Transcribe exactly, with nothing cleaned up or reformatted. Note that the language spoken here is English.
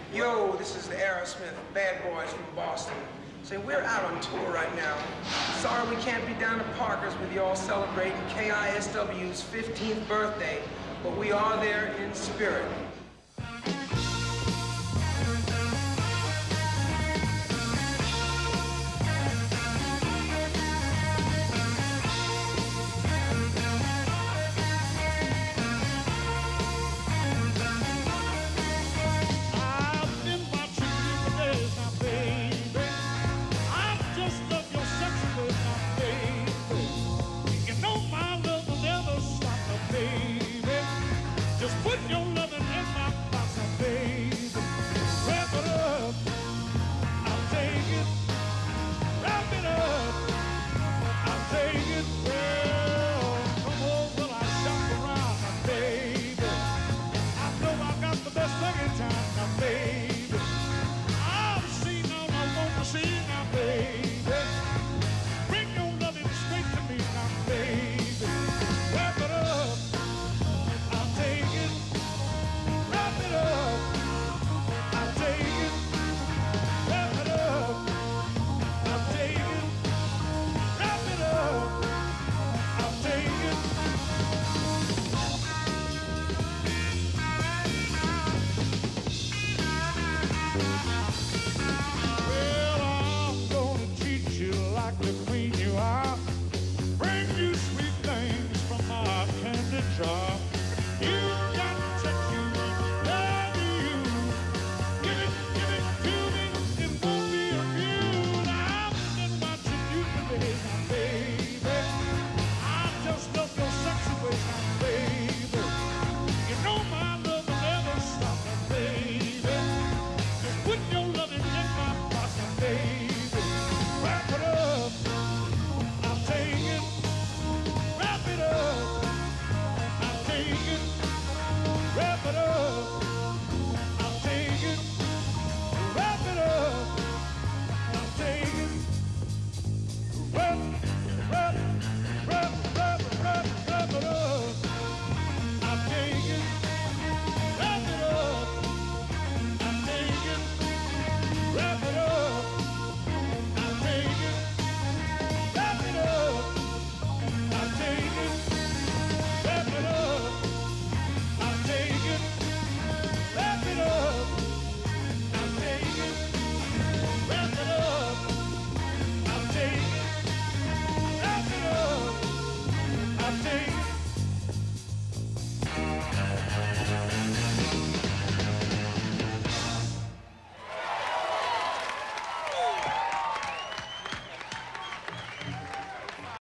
Yo, this is the Aerosmith, Bad Boys from Boston. Say, we're out on tour right now. Sorry we can't be down at Parker's with y'all celebrating K I S W's fifteenth birthday, but we are there in spirit.